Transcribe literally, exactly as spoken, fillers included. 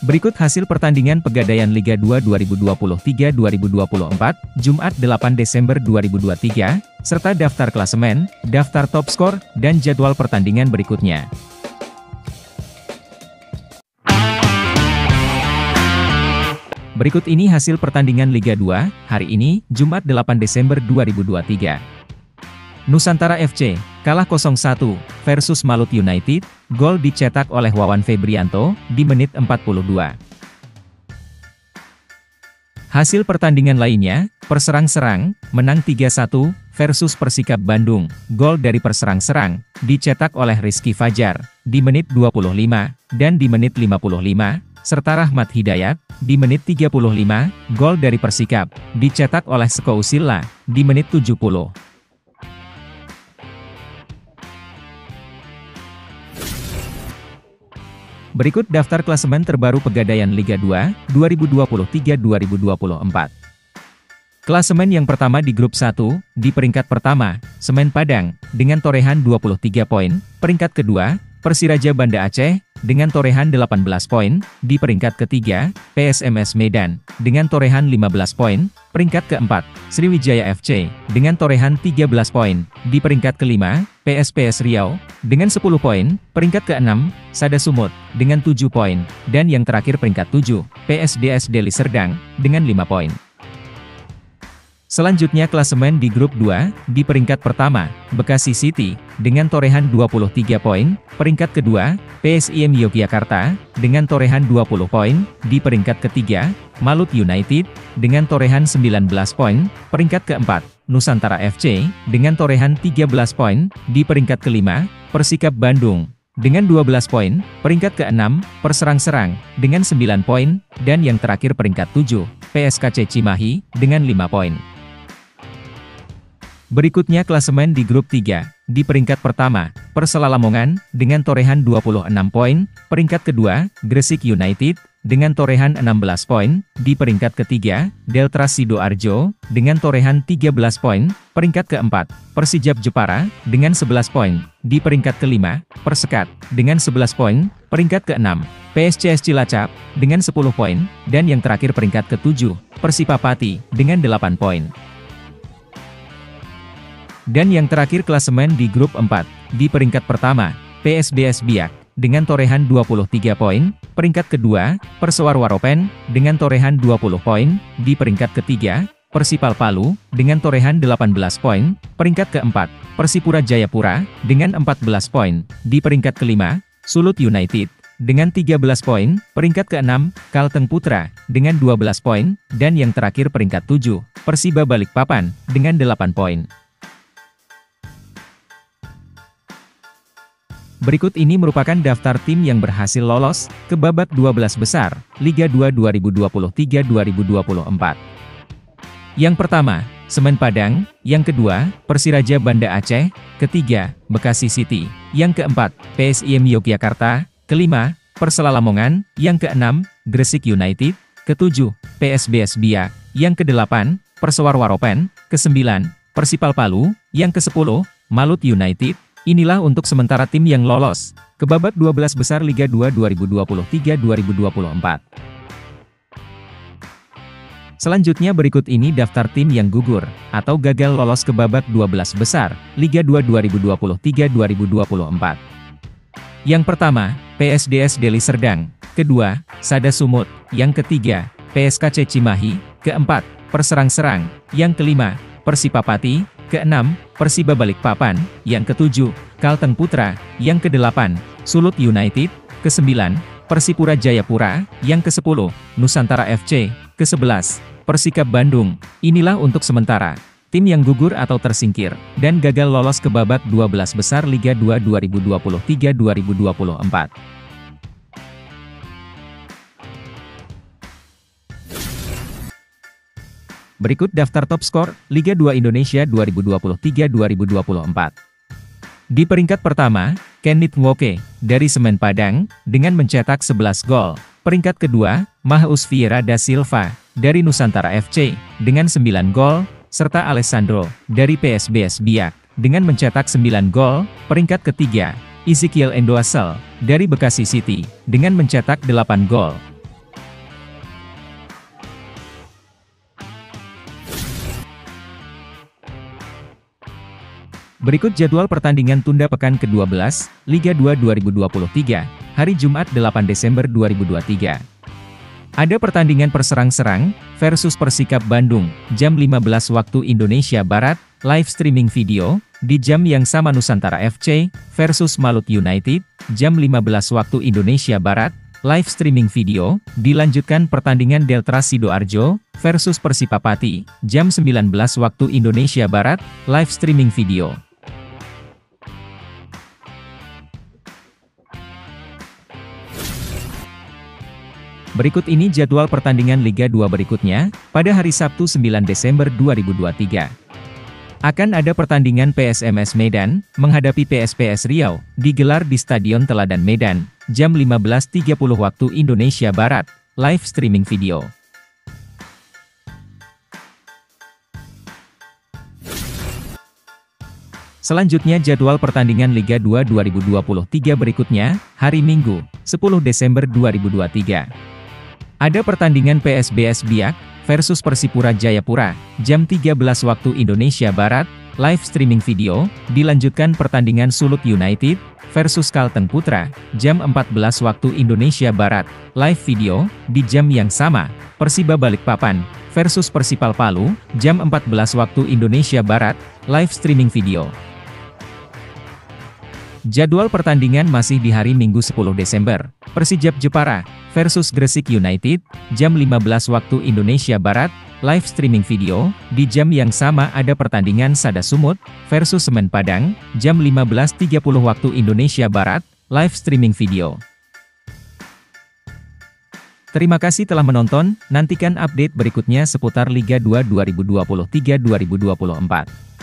Berikut hasil pertandingan Pegadaian Liga dua dua ribu dua puluh tiga dua ribu dua puluh empat, Jumat delapan Desember dua ribu dua puluh tiga, serta daftar klasemen, daftar top skor, dan jadwal pertandingan berikutnya. Berikut ini hasil pertandingan Liga dua, hari ini, Jumat delapan Desember dua ribu dua puluh tiga. Nusantara F C, kalah nol satu, versus Malut United, gol dicetak oleh Wawan Febrianto, di menit empat puluh dua. Hasil pertandingan lainnya, Perserang-Serang, menang tiga satu, versus Persikap Bandung, gol dari Perserang-Serang, dicetak oleh Rizky Fajar, di menit dua puluh lima, dan di menit lima puluh lima, serta Rahmat Hidayat, di menit tiga puluh lima, gol dari Persikap, dicetak oleh Seko Usila, di menit tujuh puluh. Berikut daftar klasemen terbaru Pegadaian Liga dua, dua ribu dua puluh tiga dua ribu dua puluh empat. Klasemen yang pertama di grup satu, di peringkat pertama, Semen Padang, dengan torehan dua puluh tiga poin, peringkat kedua, Persiraja Banda Aceh, dengan torehan delapan belas poin, di peringkat ketiga, P S M S Medan, dengan torehan lima belas poin, peringkat keempat, Sriwijaya F C, dengan torehan tiga belas poin, di peringkat kelima, P S P S Riau, dengan sepuluh poin, peringkat keenam, Sada Sumut, dengan tujuh poin, dan yang terakhir peringkat tujuh, P S D S Deli Serdang, dengan lima poin. Selanjutnya klasemen di grup dua, di peringkat pertama, Bekasi City, dengan torehan dua puluh tiga poin, peringkat kedua, P S I M Yogyakarta, dengan torehan dua puluh poin, di peringkat ketiga, Malut United, dengan torehan sembilan belas poin, peringkat keempat, Nusantara F C, dengan torehan tiga belas poin, di peringkat kelima, Persikap Bandung, dengan dua belas poin, peringkat keenam, Perserang-Serang, dengan sembilan poin, dan yang terakhir peringkat tujuh, P S K C Cimahi, dengan lima poin. Berikutnya klasemen di grup tiga, di peringkat pertama, Persela Lamongan, dengan torehan dua puluh enam poin, peringkat kedua, Gresik United, dengan torehan enam belas poin, di peringkat ketiga, Delta Sidoarjo, dengan torehan tiga belas poin, peringkat keempat, Persijap Jepara, dengan sebelas poin, di peringkat kelima, Persekat, dengan sebelas poin, peringkat keenam, P S C S Cilacap, dengan sepuluh poin, dan yang terakhir peringkat ketujuh, Persipapati, dengan delapan poin. Dan yang terakhir klasemen di grup empat, di peringkat pertama, P S B S Biak, dengan torehan dua puluh tiga poin, peringkat kedua, Persewar Waropen, dengan torehan dua puluh poin, di peringkat ketiga, Persipal Palu, dengan torehan delapan belas poin, peringkat keempat, Persipura Jayapura, dengan empat belas poin, di peringkat kelima, Sulut United, dengan tiga belas poin, peringkat keenam, Kalteng Putra, dengan dua belas poin, dan yang terakhir peringkat tujuh, Persiba Balikpapan, dengan delapan poin. Berikut ini merupakan daftar tim yang berhasil lolos ke babak dua belas besar Liga dua dua ribu dua puluh tiga dua ribu dua puluh empat. Yang pertama, Semen Padang, yang kedua, Persiraja Banda Aceh, ketiga, Bekasi City, yang keempat, P S I M Yogyakarta, kelima, Persela Lamongan, yang keenam, Gresik United, ketujuh, P S B S Biak, yang kedelapan, Persewar Waropen, kesembilan, Persipal Palu, yang kesepuluh, Malut United. Inilah untuk sementara tim yang lolos ke babak dua belas besar Liga dua dua ribu dua puluh tiga dua ribu dua puluh empat. Selanjutnya berikut ini daftar tim yang gugur atau gagal lolos ke babak dua belas besar Liga dua dua ribu dua puluh tiga dua ribu dua puluh empat. Yang pertama, P S D S Deli Serdang, kedua, Sada Sumut, yang ketiga, P S K C Cimahi, keempat, Perserang-Serang, yang kelima, Persipapati, keenam, Persiba Balikpapan, yang ketujuh, Kalteng Putra, yang kedelapan, Sulut United, kesembilan, Persipura Jayapura, yang kesepuluh, Nusantara F C, kesebelas, Persikap Bandung. Inilah untuk sementara tim yang gugur atau tersingkir dan gagal lolos ke babak dua belas besar Liga dua dua ribu dua puluh tiga dua ribu dua puluh empat. Berikut daftar top skor Liga dua Indonesia dua ribu dua puluh tiga dua ribu dua puluh empat. Di peringkat pertama, Kenneth Nwoke, dari Semen Padang, dengan mencetak sebelas gol. Peringkat kedua, Maheus Vieira da Silva, dari Nusantara F C, dengan sembilan gol, serta Alessandro, dari P S B S Biak, dengan mencetak sembilan gol. Peringkat ketiga, Ezekiel Endoasel, dari Bekasi City, dengan mencetak delapan gol. Berikut jadwal pertandingan tunda pekan kedua belas, Liga dua dua ribu dua puluh tiga, hari Jumat delapan Desember dua ribu dua puluh tiga. Ada pertandingan Perserang-Serang versus Persikap Bandung, jam lima belas waktu Indonesia Barat, live streaming video, di jam yang sama Nusantara F C versus Malut United, jam lima belas waktu Indonesia Barat, live streaming video, dilanjutkan pertandingan Delta Sidoarjo versus Persipapati, jam sembilan belas waktu Indonesia Barat, live streaming video. Berikut ini jadwal pertandingan Liga dua berikutnya, pada hari Sabtu sembilan Desember dua ribu dua puluh tiga. Akan ada pertandingan P S M S Medan, menghadapi P S P S Riau, digelar di Stadion Teladan Medan, jam lima belas tiga puluh waktu Indonesia Barat, live streaming video. Selanjutnya jadwal pertandingan Liga dua dua ribu dua puluh tiga berikutnya, hari Minggu, sepuluh Desember dua ribu dua puluh tiga. Ada pertandingan P S B S Biak versus Persipura Jayapura, jam tiga belas waktu Indonesia Barat, live streaming video, dilanjutkan pertandingan Sulut United versus Kalteng Putra, jam empat belas waktu Indonesia Barat, live video, di jam yang sama, Persiba Balikpapan versus Persipal Palu, jam empat belas waktu Indonesia Barat, live streaming video. Jadwal pertandingan masih di hari Minggu sepuluh Desember, Persijap Jepara versus Gresik United, jam lima belas waktu Indonesia Barat, live streaming video, di jam yang sama ada pertandingan Sada Sumut versus Semen Padang, jam lima belas tiga puluh waktu Indonesia Barat, live streaming video. Terima kasih telah menonton, nantikan update berikutnya seputar Liga dua dua ribu dua puluh tiga dua ribu dua puluh empat.